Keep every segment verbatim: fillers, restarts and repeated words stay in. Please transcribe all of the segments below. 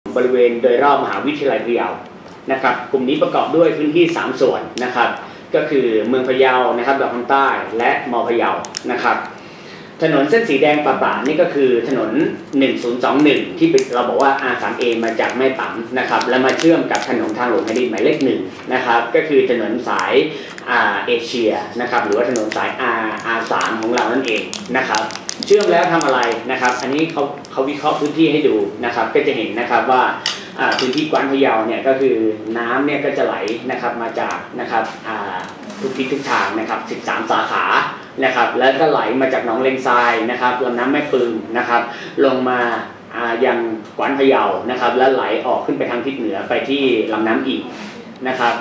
บริเวณโดยรอบมหาวิทยาลัยพะเยานะครับกลุ่มนี้ประกอบด้วยพื้นที่สามส่วนนะครับก็คือเมืองพะเยานะครับดอกคำใต้และมอพะเยานะครับถนนเส้นสีแดงป่าๆนี่ก็คือถนนหนึ่งศูนย์สองหนึ่งที่เราบอกว่า อาร์ ทรี เอ มาจากแม่ต๋ำนะครับแล้วมาเชื่อมกับถนนทางหลวงแผ่นดินหมายเลขหนึ่งนะครับก็คือถนนสายเอเชียนะครับหรือว่าถนนสาย อาร์ อาร์ สาม ของเรานั่นเองนะครับเชื่อมแล้วทำอะไรนะครับอันนี้เขาเขาวิเคราะห์พื้นที่ให้ดูนะครับก็จะเห็นนะครับว่าพื้นที่กวานพะเยาเนี่ยก็คือน้ำเนี่ยก็จะไหลนะครับมาจากนะครับทุกทิศทุกทางนะครับสิบสามสาขานะครับแล้วก็ไหลมาจากหนองเลงทรายนะครับลำน้ำแม่ปืงนะครับลงมายังกวานพะเยานะครับแล้วไหลออกขึ้นไปทางทิศเหนือไปที่ลำน้ำอีกนะครับ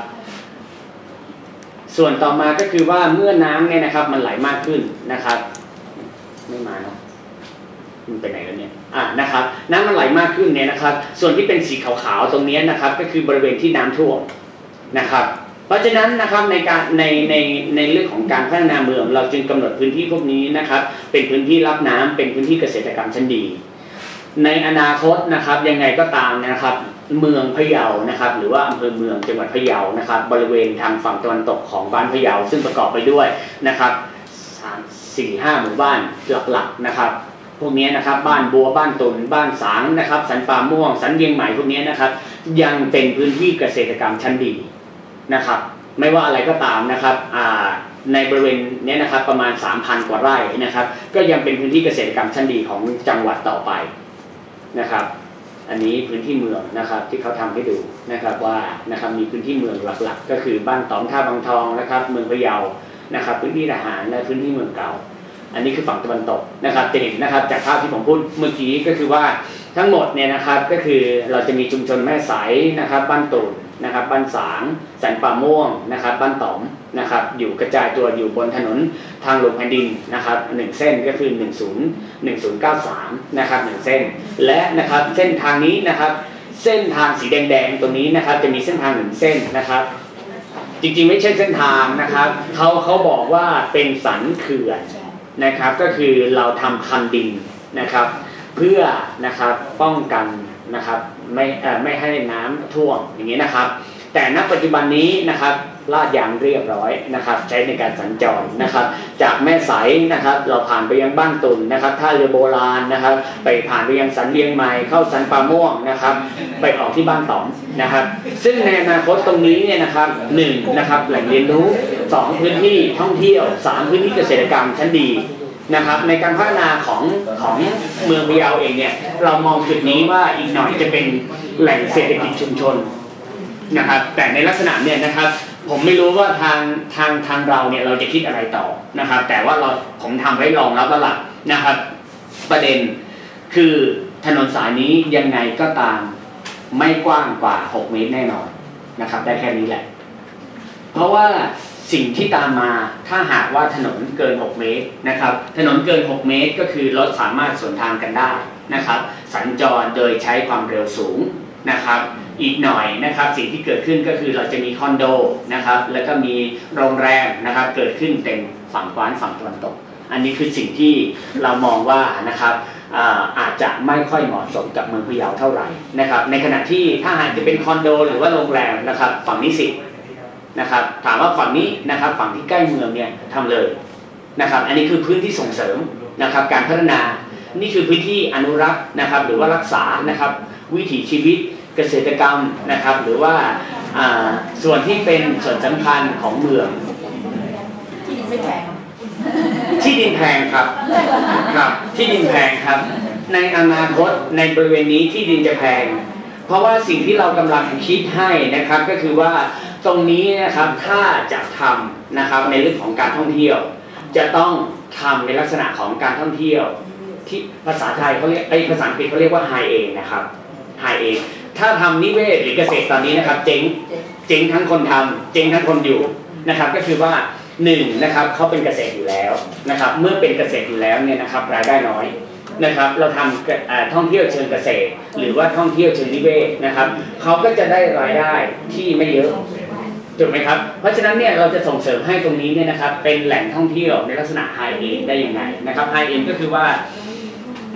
ส่วนต่อมาก็คือว่าเมื่อน้ำเนี่ยนะครับมันไหลมากขึ้นนะครับไม่มาเนาะมันไปไหนแล้วเนี่ยอ่านะครับน้ำมันไหลมากขึ้นเนี่ยนะครับส่วนที่เป็นสีขาวๆตรงนี้นะครับก็คือบริเวณที่น้ำท่วมนะครับเพราะฉะนั้นนะครับในการในในในเรื่องของการพัฒนาเมืองเราจึงกำหนดพื้นที่พวกนี้นะครับเป็นพื้นที่รับน้ำเป็นพื้นที่เกษตรกรรมชั้นดีในอนาคตนะครับยังไงก็ตามนะครับเมืองพะเยานะครับหรือว่าอำเภอเมืองจังหวัดพะเยานะครับบริเวณทางฝั่งตะวันตกของบ้านพะเยาซึ่งประกอบไปด้วยนะครับสามสี่ห้าหมู่บ้านหลักๆนะครับพวกนี้นะครับบ้านบัวบ้านตุนบ้านสางนะครับสันป่าม่วงสันเวียงใหม่พวกนี้นะครับยังเป็นพื้นที่เกษตรกรรมชั้นดีนะครับไม่ว่าอะไรก็ตามนะครับในบริเวณนี้นะครับประมาณ สามพัน กว่าไร่นะครับก็ยังเป็นพื้นที่เกษตรกรรมชั้นดีของจังหวัดต่อไปนะครับอันนี้พื้นที่เมืองนะครับที่เขาทำให้ดูนะครับว่านะครับมีพื้นที่เมืองหลักๆก็คือบ้านต๋อมท่าบางทองนะครับเมืองพะเยานะครับพื้นที่ทหารและพื้นที่เมืองเก่าอันนี้คือฝั่งตะวันตกนะครับจะเห็นนะครับจากภาพที่ผมพูดเมื่อกี้ก็คือว่าทั้งหมดเนี่ยนะครับก็คือเราจะมีชุมชนแม่สายนะครับบ้านตุ่นนะครับบ้านสางสันป่าม่วงนะครับบ้านต๋อมนะครับอยู่กระจายตัวอยู่บนถนนทางหลวงแผ่นดินนะครับหนึ่งเส้นก็คือหนึ่งศูนย์ หนึ่งศูนย์เก้าสามนะครับหนึ่งเส้นและนะครับเส้นทางนี้นะครับเส้นทางสีแดงๆตรงนี้นะครับจะมีเส้นทางหนึ่งเส้นนะครับจริงๆไม่ใช่เส้นทางนะครับเขาเขาบอกว่าเป็นสันเขื่อนนะครับก็คือเราทำคันดินนะครับเพื่อนะครับป้องกันนะครับไม่ไม่ให้น้ำท่วมอย่างนี้นะครับแต่ณปัจจุบันนี้นะครับลาดยางเรียบร้อยนะครับใช้ในการสัญจรนะครับจากแม่สายนะครับเราผ่านไปยังบ้านตุ่นนะครับท่าเรือโบราณนะครับไปผ่านไปยังสันเวียงใหม่เข้าสันป่าม่วงนะครับไปออกที่บ้านต๋อมนะครับซึ่งในอนาคตตรงนี้เนี่ยนะครับหนึ่งนะครับแหล่งเรียนรู้สองพื้นที่ท่องเที่ยวสามพื้นที่เกษตรกรรมชั้นดีนะครับในการพัฒนาของของเมืองพะเยาเองเนี่ยเรามองจุดนี้ว่าอีกหน่อยจะเป็นแหล่งเศรษฐกิจชุมชนนะครับแต่ในลักษณะเนี่ยนะครับผมไม่รู้ว่าทางทางทางเราเนี่ยเราจะคิดอะไรต่อนะครับแต่ว่าเราผมทำไว้รองรับแล้วล่ะนะครับประเด็นคือถนนสายนี้ยังไงก็ตามไม่กว้างกว่าหกเมตรแน่นอนนะครับได้แค่นี้แหละเพราะว่าสิ่งที่ตามมาถ้าหากว่าถนนเกินหกเมตรนะครับถนนเกินหกเมตรก็คือรถสามารถสวนทางกันได้นะครับสัญจรโดยใช้ความเร็วสูงนะครับอีกหน่อยนะครับสิ่งที่เกิดขึ้นก็คือเราจะมีคอนโดนะครับแล้วก็มีโรงแรมนะครับเกิดขึ้นเต็มฝั่งกวานฝั่งตะวันตกอันนี้คือสิ่งที่เรามองว่านะครับ อาอาจจะไม่ค่อยเหมาะสมกับเมืองพะเยาเท่าไหร่นะครับในขณะที่ถ้าหากจะเป็นคอนโดหรือว่าโรงแรมนะครับฝั่งนี้สินะครับถามว่าฝั่งนี้นะครับฝั่งที่ใกล้เมืองเนี่ยทำเลยนะครับอันนี้คือพื้นที่ส่งเสริมนะครับการพัฒนานี่คือพื้นที่อนุรักษ์นะครับหรือว่ารักษานะครับวิถีชีวิตเกษตรกรรมนะครับหรือว่าส่วนที่เป็นส่วนสำคัญของเมืองที่ดินไม่แพงที่ดินแพงครับครับที่ดินแพงครับในอนาคตในบริเวณนี้ที่ดินจะแพงเพราะว่าสิ่งที่เรากำลังคิดให้นะครับก็คือว่าตรงนี้นะครับถ้าจะทำนะครับในเรื่องของการท่องเที่ยวจะต้องทำในลักษณะของการท่องเที่ยวที่ภาษาไทยเขาเรียกไอ้ภาษาอังกฤษเขาเรียกว่า high end นะครับ high end ถ้าทำนิเวศหรือเกษตรตอนนี้นะครับเจ๊งเจ๊งทั้งคนทำเจ๊งทั้งคนอยู่นะครับก็คือว่าหนึ่งนะครับเขาเป็นเกษตรอยู่แล้วนะครับเมื่อเป็นเกษตรอยู่แล้วเนี่ยนะครับรายได้น้อยนะครับเราทำท่องเที่ยวเชิงเกษตรหรือว่าท่องเที่ยวเชิงนิเวศนะครับเขาก็จะได้รายได้ที่ไม่เยอะถูกไหมครับเพราะฉะนั้นเนี่ยเราจะส่งเสริมให้ตรงนี้เนี่ยนะครับเป็นแหล่งท่องเที่ยวในลักษณะไฮเอ็นได้ยังไงนะครับไฮเอ็นก็คือว่า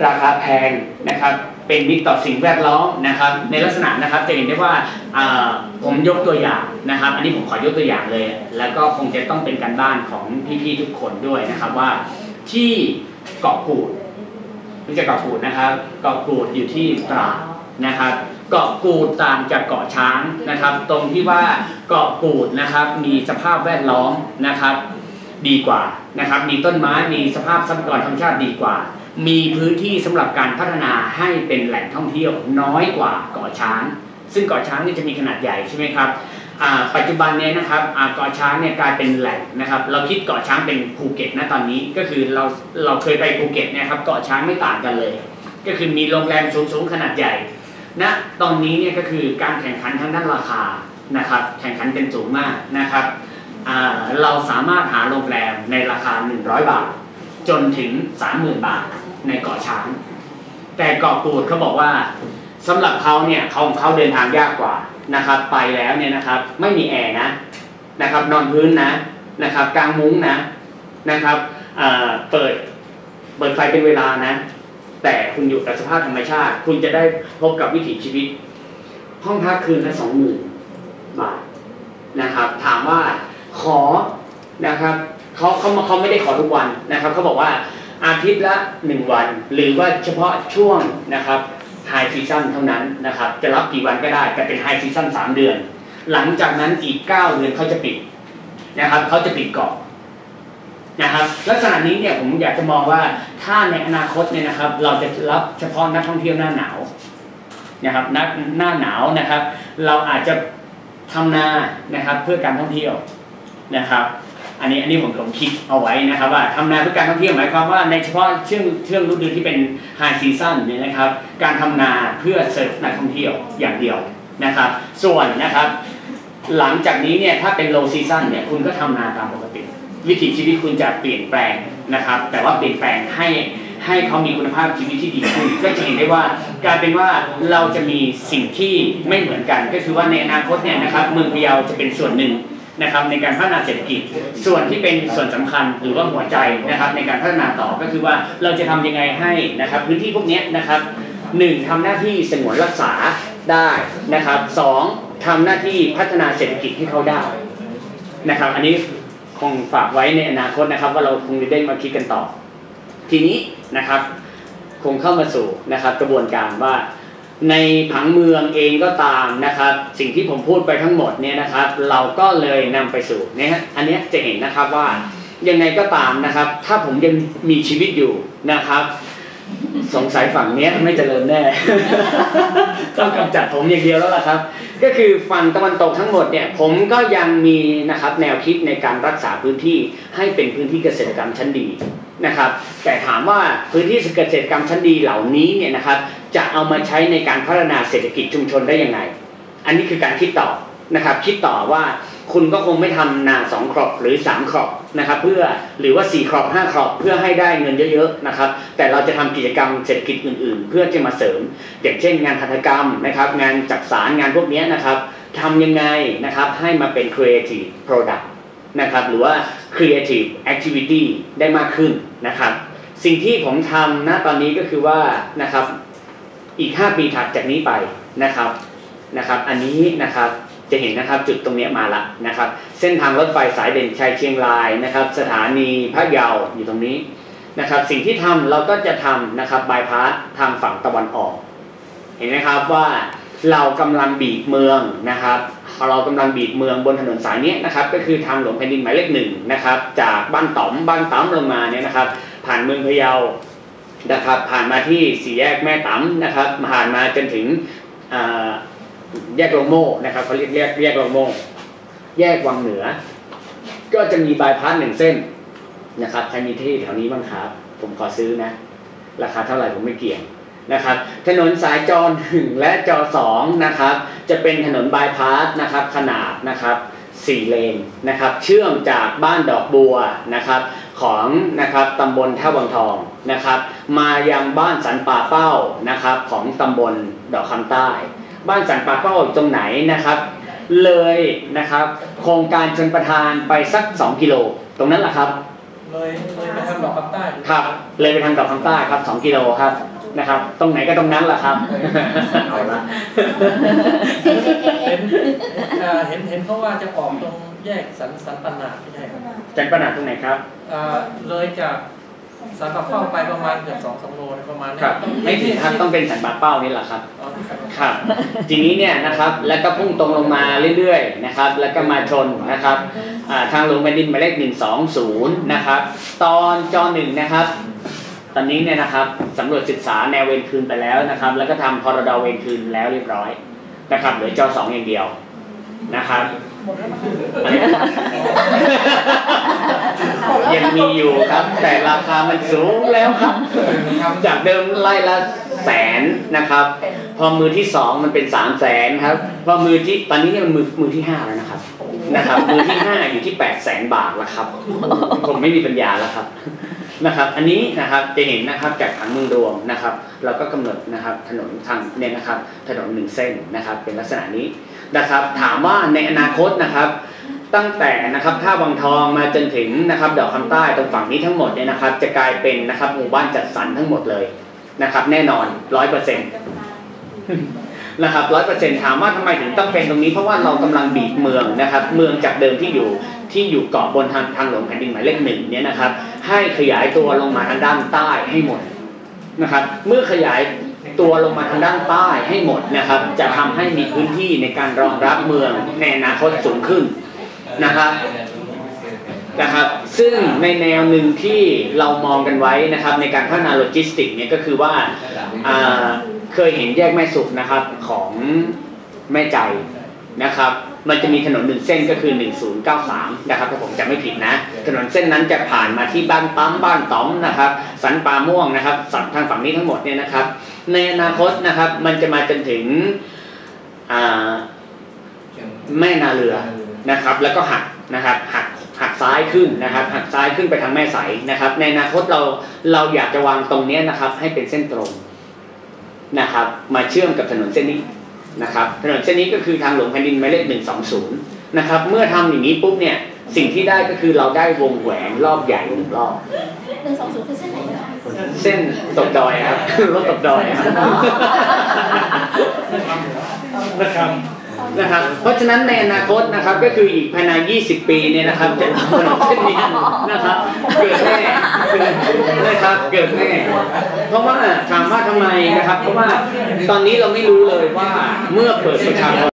ราคาแพงนะครับเป็นมิตรต่อสิ่งแวดล้อมนะครับในลักษณะนะครับจะเห็นได้ว่าผมยกตัวอย่างนะครับอันนี้ผมขอยกตัวอย่างเลยแล้วก็คงจะต้องเป็นการบ้านของพี่ๆทุกคนด้วยนะครับว่าที่เกาะกูดรู้จักเกาะกูดนะครับเกาะกูดอยู่ที่ตราดนะครับเกาะกูดต่างจากเกาะช้างนะครับตรงที่ว่าเกาะกูดนะครับมีสภาพแวดล้อมนะครับดีกว่านะครับมีต้นไม้มีสภาพทรัพยากรธรรมชาติดีกว่ามีพื้นที่สำหรับการพัฒนาให้เป็นแหล่งท่องเที่ยวน้อยกว่าเกาะช้างซึ่งเกาะช้างนี่จะมีขนาดใหญ่ใช่ไหมครับปัจจุบันนี้นะครับเกาะช้างเนี่ยกลายเป็นแหล่งนะครับเราคิดเกาะช้างเป็นภูเก็ตนะตอนนี้ก็คือเราเราเคยไปภูเก็ตเนี่ยครับเกาะช้างไม่ต่างกันเลยก็คือมีโรงแรมสูงๆขนาดใหญ่ณตอนนี้เนี่ยก็คือการแข่งขันทางด้านราคานะครับแข่งขันกันสูงมากนะครับเราสามารถหาโรงแรมในราคาหนึ่งร้อยบาทจนถึง สามหมื่น บาทในเกาะช้างแต่เกาะกูดเขาบอกว่าสำหรับเขาเนี่ยเขาเขาเดินทางยากกว่านะครับไปแล้วเนี่ยนะครับไม่มีแอร์นะนะครับนอนพื้นนะนะครับกางมุ้งนะนะครับเปิดเปิดไฟเป็นเวลานะแต่คุณอยู่กับสภาพธรรมชาติคุณจะได้พบกับวิถีชีวิตห้องพักคืนละสองหมื่นบาทนะครับถามว่าขอนะครับเขาเขาเขาไม่ได้ขอทุกวันนะครับเขาบอกว่าอาทิตย์ละหนึ่งวันหรือว่าเฉพาะช่วงนะครับไฮซีซั่นเท่านั้นนะครับจะรับกี่วันก็ได้แต่เป็นไฮซีซั่นสามเดือนหลังจากนั้นอีกเก้าเดือนเขาจะปิดนะครับเขาจะปิดเกาะนะครับลักษณะนี้เนี่ยผมอยากจะมองว่าถ้าในอนาคตเนี่ยนะครับเราจะรับเฉพาะนักท่องเที่ยวหน้าหนาวนะครับนักหน้าหนาวนะครับเราอาจจะทำนานะครับเพื่อการท่องเที่ยวนะครับอันนี้อันนี้ผมผมคิดเอาไว้นะครับว่าทำนาเพื่อการท่องเที่ยวหมายความว่าในเฉพาะช่วงช่วงฤดูที่เป็นไฮซีซั่นเนี่ยนะครับการทำนาเพื่อเสิร์ฟนักท่องเที่ยวอย่างเดียวนะครับส่วนนะครับหลังจากนี้เนี่ยถ้าเป็นโลซีซั่นเนี่ยคุณก็ทำนาตามปกติวิถีชีวิตคุณจะเปลี่ยนแปลงนะครับแต่ว่าเปลี่ยนแปลงให้ให้เขามีคุณภาพชีวิตที่ดีขึ้นก็จะเห็นได้ว่ากลายเป็นว่าเราจะมีสิ่งที่ไม่เหมือนกันก็คือว่าในอนาคตเนี่ยนะครับเมืองพะเยาจะเป็นส่วนหนึ่งนะครับในการพัฒนาเศรษฐกิจส่วนที่เป็นส่วนสำคัญหรือว่าหัวใจนะครับในการพัฒนาต่อก็คือว่าเราจะทำยังไงให้นะครับพื้นที่พวกนี้นะครับหนึ่งทำหน้าที่สงวนรักษาได้นะครับสองทำหน้าที่พัฒนาเศรษฐกิจให้เขาได้นะครับอันนี้คงฝากไว้ในอนาคตนะครับว่าเราคงจะได้มาคิดกันต่อทีนี้นะครับคงเข้ามาสู่นะครับกระบวนการว่าในผังเมืองเองก็ตามนะครับสิ่งที่ผมพูดไปทั้งหมดเนี่ยนะครับเราก็เลยนำไปสู่เนี่ยอันนี้จะเห็นนะครับว่ายังไงก็ตามนะครับถ้าผมยังมีชีวิตอยู่นะครับสงสัยฝั่งนี้ไม่เจริญแน่ ต้องกำจัดผมอย่างเดียวแล้วล่ะครับก็คือฝั่งตะวันตกทั้งหมดเนี่ยผมก็ยังมีนะครับแนวคิดในการรักษาพื้นที่ให้เป็นพื้นที่เกษตรกรรมชั้นดีนะครับแต่ถามว่าพื้นที่เกษตรกรรมชั้นดีเหล่านี้เนี่ยนะครับจะเอามาใช้ในการพัฒนาเศรษฐกิจชุมชนได้ยังไงอันนี้คือการคิดต่อนะครับคิดต่อว่าคุณก็คงไม่ทำนาสองครอบหรือสามครอบนะครับเพื่อหรือว่าสี่ครอบห้าครอบเพื่อให้ได้เงินเยอะๆนะครับแต่เราจะทำกิจกรรมเศรษฐกิจอื่นๆเพื่อจะมาเสริมอย่างเช่นงานหัตถกรรมนะครับงานจักสารงานพวกนี้นะครับทำยังไงนะครับให้มาเป็น creative product นะครับหรือว่า creative activity ได้มากขึ้นนะครับสิ่งที่ผมทำณตอนนี้ก็คือว่านะครับอีกห้าปีถัดจากนี้ไปนะครับนะครับอันนี้นะครับจะเห็นนะครับจุดตรงนี้มาละนะครับเส้นทางรถไฟสายเด่นชัยเชียงรายนะครับสถานีพระเยาอยู่ตรงนี้นะครับสิ่งที่ทำเราก็จะทำนะครับบายพาสทางฝั่งตะวันออกเห็นไหมครับว่าเรากำลังบีบเมืองนะครับเรากำลังบีบเมืองบนถนนสายนี้นะครับก็คือทางหลวงแผ่นดินหมายเลขหนึ่งนะครับจากบ้านต๋อมบ้านต๋อมลงมาเนี่ยนะครับผ่านเมืองพะเยานะครับผ่านมาที่สี่แยกแม่ต๋ำนะครับผ่านมาจนถึงแยกโรงโม่นะครับเขาเรียกแยกแยกโรงโม่แยกวังเหนือก็จะมีบายพาสหนึ่งเส้นนะครับใครมีที่แถวนี้บ้างครับผมขอซื้อนะราคาเท่าไหร่ผมไม่เกี่ยงนะครับถนนสายจอหนึ่งและจอสองนะครับจะเป็นถนนบายพาสนะครับขนาดนะครับสี่เลนนะครับเชื่อมจากบ้านดอกบัวนะครับของนะครับตำบลท่าวังทองนะครับมายังบ้านสันป่าเป้านะครับของตำบลดอกคำใต้บ้านสันป่าเป้าตรงไหนนะครับเลยนะครับโครงการชลประทานไปสักสองกิโลตรงนั้นแหละครับเลยเลยไปทางดอกคำใต้ครับเลยไปทางดอกคำใต้ครับสองกิโลครับนะครับตรงไหนก็ตรงนั้นแหละครับเอาละเห็นเห็นเห็นเขาว่าจะออกตรงแยกสันสันปนาไม่ใช่ครับสันปนาตรงไหนครับเลยจากสันปะเป้าไปประมาณเกือบสองสามโลประมาณนี้ครับไม่ถึงครับต้องเป็นสันปะเป้านี่แหละครับครับทีนี้เนี่ยนะครับแล้วก็พุ่งตรงลงมาเรื่อยๆนะครับแล้วก็มาชนนะครับทางหลวงแผ่นดินหมายเลขหนึ่งสองศูนย์นะครับตอนจหนึ่งนะครับตอนนี้เนี่ยนะครับสำรวจศึกษาแนวเวรคืนไปแล้วนะครับแล้วก็ทำพรดเวรคืนแล้วเรียบร้อยนะครับเหลือจสองอย่างเดียวนะครับยังมีอยู่ครับแต่ราคามันสูงแล้วครับจากเดิมไล่ละแสนนะครับพอมือที่สองมันเป็นสามแสนครับพอมือที่ตอนนี้เนี่ยมันมือมือที่ห้าแล้วนะครับนะครับมือที่ห้าอยู่ที่แปดแสนบาทแล้วครับผมไม่มีปัญญาแล้วครับนะครับอันนี้นะครับจะเห็นนะครับจากผังเมืองรวมนะครับเราก็กำหนดนะครับถนนทางเนี่ยนะครับถนนหนึ่งเส้นนะครับเป็นลักษณะนี้นะครับถามว่าในอนาคตนะครับตั้งแต่นะครับท่าวังทองมาจนถึงนะครับดอกคำใต้ตรงฝั่งนี้ทั้งหมดเนี่ยนะครับจะกลายเป็นนะครับหมู่บ้านจัดสรรทั้งหมดเลยนะครับแน่นอนร้อยเปอร์เซ็นต์นะครับร้อยเปอร์เซ็นต์ถามว่าทำไมถึงต้องเป็นตรงนี้เพราะว่าเรากำลังบีบเมืองนะครับเมืองจากเดิมที่อยู่ที่อยู่เกาะบนทางทางหลวงแผ่นดินหมายเลขหนึ่งเนี่ยนะครับให้ขยายตัวลงมาทางด้านใต้ให้หมดนะครับเมื่อขยายตัวลงมาทางด้านใต้ให้หมดนะครับจะทำให้มีพื้นที่ในการรองรับเมืองในอนาคตสูงขึ้นนะครับนะครับซึ่งในแนวหนึ่งที่เรามองกันไว้นะครับในการพัฒนาโลจิสติกเนี่ยก็คือว่าเคยเห็นแยกแม่สุขนะครับของแม่ใจนะครับมันจะมีถนนหนึ่งเส้นก็คือหนึ่งศูนย์เก้าสามนะครับถ้าผมจำไม่ผิดนะถนนเส้นนั้นจะผ่านมาที่บ้านปั๊มบ้านต๋อมนะครับสันปาม่วงนะครับทางฝั่งนี้ทั้งหมดเนี่ยนะครับในอนาคตนะครับมันจะมาจนถึงแม่นาเรือนะครับแล้วก็หักนะครับหักหักซ้ายขึ้นนะครับหักซ้ายขึ้นไปทางแม่ใสนะครับในอนาคตเราเราอยากจะวางตรงนี้นะครับให้เป็นเส้นตรงนะครับมาเชื่อมกับถนนเส้นนี้นะครับถนนเส้นนี้ก็คือทางหลวงแผ่นดินหมายเลขหนึ่งสองศูนย์นะครับเมื่อทำอย่างนี้ปุ๊บเนี่ยสิ่งที่ได้ก็คือเราได้วงแหวนรอบใหญ่หนึ่งรอบหนึ่งสองศูนย์คือเส้นไหนคะเส้นตกดอยครับรถตกดอยครับนะครับนะครับเพราะฉะนั้นในอนาคตนะครับก็คืออีกภายในยี่สิบปีเนี่ยนะครับจะถนนเส้นนี้นะครับเกิดแน่นะครับเกิดแน่เพราะว่าถามว่าทำไมนะครับเพราะว่าตอนนี้เราไม่รู้เลยว่าเมื่อเปิดประชากร